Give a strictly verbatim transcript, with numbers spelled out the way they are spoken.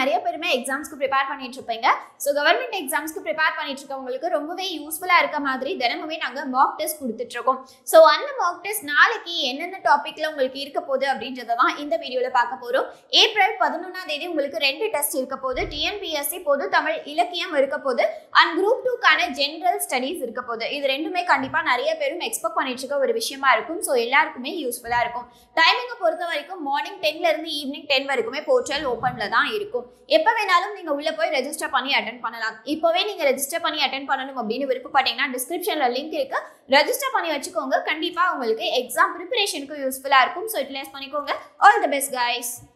நிறைய பேருமே எக்ஸாம்ஸ்க்கு ப்ரிப்பேர் பண்ணிட்டு இருப்பீங்க. ஸோ கவர்மெண்ட் எக்ஸாம்ஸ்க்கு ப்ரிப்பேர் பண்ணிட்டு இருக்கவங்களுக்கு ரொம்பவே யூஸ்ஃபுல்லாக இருக்க மாதிரி தினமுமே நாங்கள் மாக் டெஸ்ட் கொடுத்துட்டு இருக்கோம். ஸோ அந்த மாக் டெஸ்ட் நாளைக்கு என்னென்ன டாப்பிக்ல உங்களுக்கு இருக்க போகுது அப்படின்றத தான் இந்த வீடியோவில் பார்க்க போகிறோம். ஏப்ரல் பதினொன்றாம் தேதி உங்களுக்கு ரெண்டு டெஸ்ட் இருக்க போது. டிஎன்பிஎஸ்சி பொது தமிழ் இலக்கியம் இருக்க போது அண்ட் குரூப் டூக்கான ஜென்ரல் ஸ்டடீஸ் இருக்க போது. இது ரெண்டுமே கண்டிப்பாக நிறைய பேரும் எக்ஸ்பெக்ட் பண்ணிட்டு இருக்க ஒரு விஷயமா இருக்கும். ஸோ எல்லாருக்குமே யூஸ்ஃபுல்லாக இருக்கும். டைமிங்கை பொறுத்த வரைக்கும் மார்னிங் டென்ல இருந்து ஈவினிங் டென் வரைக்குமே போர்ட்டல் ஓப்பன்ல தான் இருக்கும். எப்போ வேணாலும் நீங்க உள்ள போய் ரெஜிஸ்டர் பண்ணி அட்டென்ட் பண்ணலாம். இப்போவே நீங்க ரெஜிஸ்டர் பண்ணி அட்டென்ட் பண்ணணும் அப்படின்னு விருப்பப்பட்டீங்கன்னா டிஸ்கிரிப்ஷன்ல லிங்க் இருக்கு, ரெஜிஸ்டர் பண்ணி வச்சுக்கோங்க. கண்டிப்பா உங்களுக்கு எக்ஸாம் ப்ரிப்பரேஷனுக்கு யூஸ்ஃபுல்லா இருக்கும். ஸோ யூட்டிலைஸ் பண்ணிக்கோங்க. All the best guys.